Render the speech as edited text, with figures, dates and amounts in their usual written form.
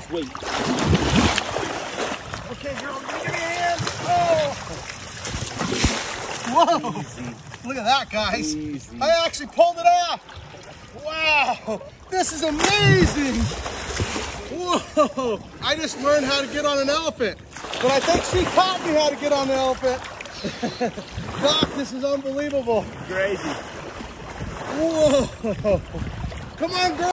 Just wait. Okay, girl, give me a hand. Oh! Whoa! Easy. Look at that, guys. Easy. I actually pulled it off. Wow! This is amazing. Whoa! I just learned how to get on an elephant, but I think she taught me how to get on the elephant. Doc, this is unbelievable. Crazy. Whoa! Come on, girl.